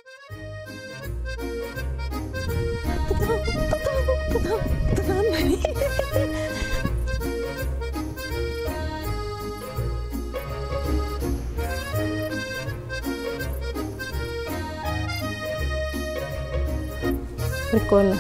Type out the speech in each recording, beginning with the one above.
Прикольно.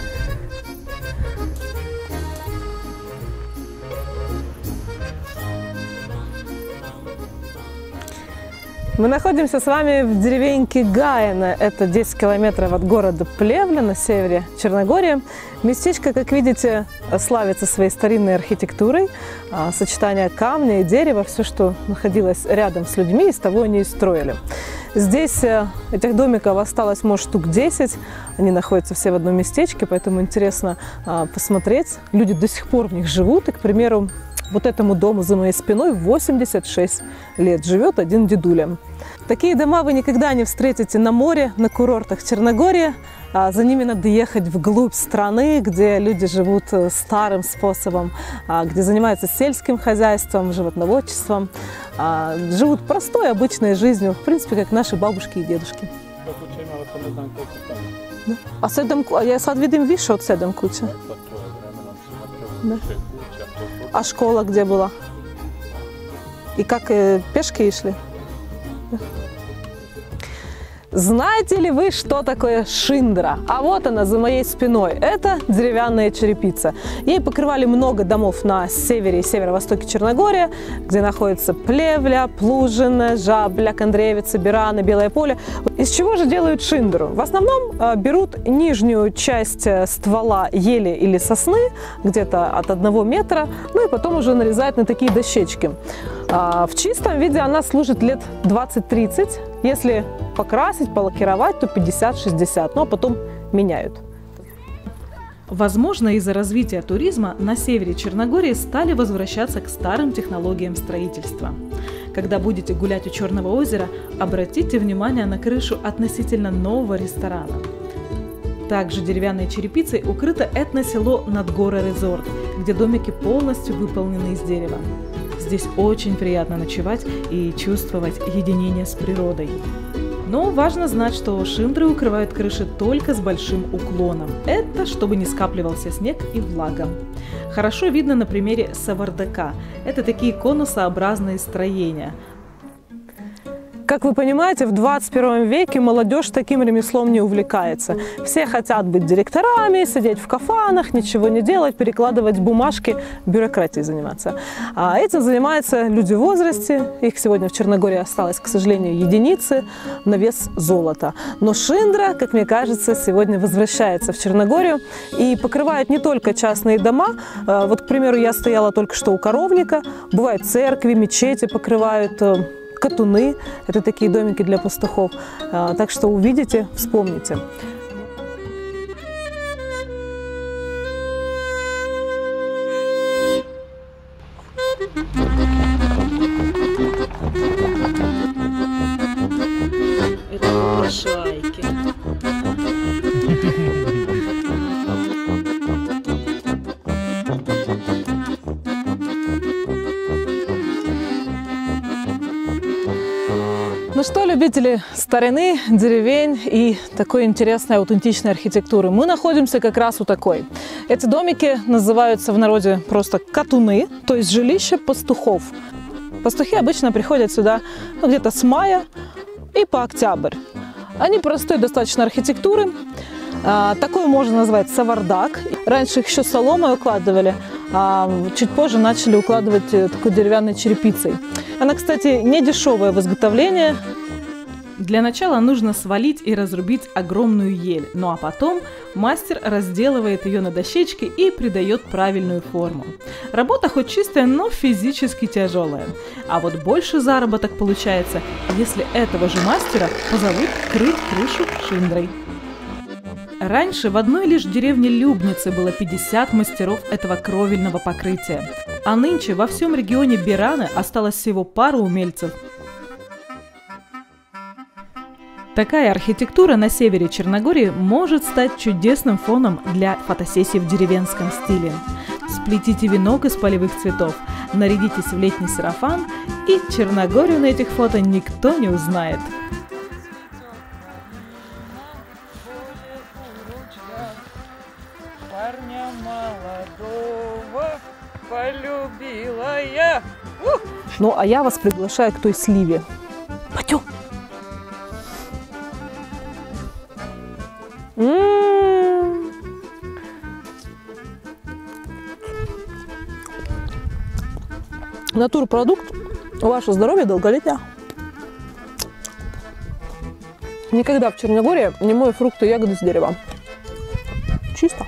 Мы находимся с вами в деревеньке Гаино. Это 10 километров от города Плевля на севере Черногории. Местечко, как видите, славится своей старинной архитектурой. Сочетание камня и дерева, все, что находилось рядом с людьми, из того они и строили. Здесь этих домиков осталось, может, штук 10. Они находятся все в одном местечке, поэтому интересно посмотреть. Люди до сих пор в них живут. И, к примеру, вот этому дому за моей спиной 86 лет живет один дедуля. Такие дома вы никогда не встретите на море, на курортах Черногории. За ними надо ехать вглубь страны, где люди живут старым способом, где занимаются сельским хозяйством, животноводчеством, живут простой, обычной жизнью, в принципе, как наши бабушки и дедушки. Я sad vidim više od 7 kuća. А школа где была? И как пешки шли? Знаете ли вы, что такое шиндра? А вот она за моей спиной. Это деревянная черепица. Ей покрывали много домов на севере и северо-востоке Черногории, где находятся Плевля, Плужина, Жабля, Кондревица, Бирана, Белое поле. Из чего же делают шиндру? В основном берут нижнюю часть ствола ели или сосны, где-то от 1 метра, ну и потом уже нарезают на такие дощечки. В чистом виде она служит лет 20-30. Если покрасить, полакировать, то 50-60, ну а потом меняют. Возможно, из-за развития туризма на севере Черногории стали возвращаться к старым технологиям строительства. Когда будете гулять у Черного озера, обратите внимание на крышу относительно нового ресторана. Также деревянной черепицей укрыто этносело Надгора-Резорт, где домики полностью выполнены из дерева. Здесь очень приятно ночевать и чувствовать единение с природой. Но важно знать, что шиндры укрывают крыши только с большим уклоном. Это чтобы не скапливался снег и влага. Хорошо видно на примере савардака. Это такие конусообразные строения. Как вы понимаете, в 21 веке молодежь таким ремеслом не увлекается. Все хотят быть директорами, сидеть в кафанах, ничего не делать, перекладывать бумажки, бюрократией заниматься. А этим занимаются люди в возрасте. Их сегодня в Черногории осталось, к сожалению, единицы на вес золота. Но шиндра, как мне кажется, сегодня возвращается в Черногорию и покрывает не только частные дома. Вот, к примеру, я стояла только что у коровника. Бывают церкви, мечети покрывают, катуны – это такие домики для пастухов. Так что увидите, вспомните. Это попрошайки. Ну что, любители старины, деревень и такой интересной аутентичной архитектуры, мы находимся как раз у такой. Эти домики называются в народе просто катуны, то есть жилища пастухов. Пастухи обычно приходят сюда где-то с мая и по октябрь. Они простой достаточно архитектуры. Такой можно назвать савардак. Раньше их еще соломой укладывали, а чуть позже начали укладывать такой деревянной черепицей. Она, кстати, не дешевое в изготовлении. Для начала нужно свалить и разрубить огромную ель, ну а потом мастер разделывает ее на дощечки и придает правильную форму. Работа хоть чистая, но физически тяжелая. А вот больше заработок получается, если этого же мастера позовут крыть крышу шиндрой. Раньше в одной лишь деревне Любницы было 50 мастеров этого кровельного покрытия, а нынче во всем регионе Бираны осталось всего пару умельцев. Такая архитектура на севере Черногории может стать чудесным фоном для фотосессий в деревенском стиле. Сплетите венок из полевых цветов, нарядитесь в летний сарафан, и Черногорию на этих фото никто не узнает. парня молодого полюбила я. Ну, а я вас приглашаю к той сливе. Пойдем. Натурпродукт. Ваше здоровье, долголетие. Никогда в Черногории не мою фрукты и ягоды с дерева. Чисто.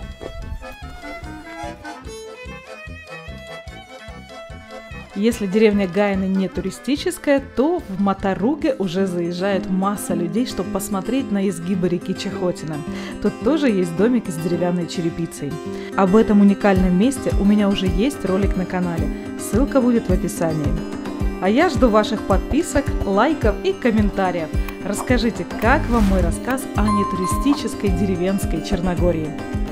Если деревня Гаины не туристическая, то в Матаруге уже заезжает масса людей, чтобы посмотреть на изгибы реки Чахотина. Тут тоже есть домик с деревянной черепицей. Об этом уникальном месте у меня уже есть ролик на канале. Ссылка будет в описании. А я жду ваших подписок, лайков и комментариев. Расскажите, как вам мой рассказ о нетуристической деревенской Черногории.